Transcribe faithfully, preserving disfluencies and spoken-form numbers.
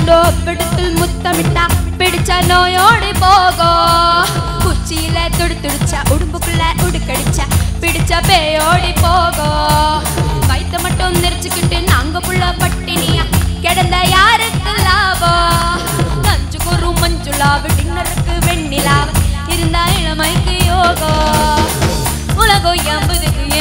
கண்டோ பிடித்தில் முத்தமிட்டா பிடிச்ச நோயோடி போகும் குச்சியில துடு துடிச்சா உடும்புக்குள்ள உடுக்கடிச்சா பிடிச்ச பேயோடி போகும் வயிற்ற மட்டும் நெரிச்சுக்கிட்டு நாங்க புள்ள பட்டினியா கிடந்த யாருக்கு லாபம் நஞ்சுக்கு ஒரு மஞ்சுளாவு டின்னருக்கு வெண்ணிலாவு இருந்தா இளமைக்கு யோகம் உலகம் எம்பதுக்கு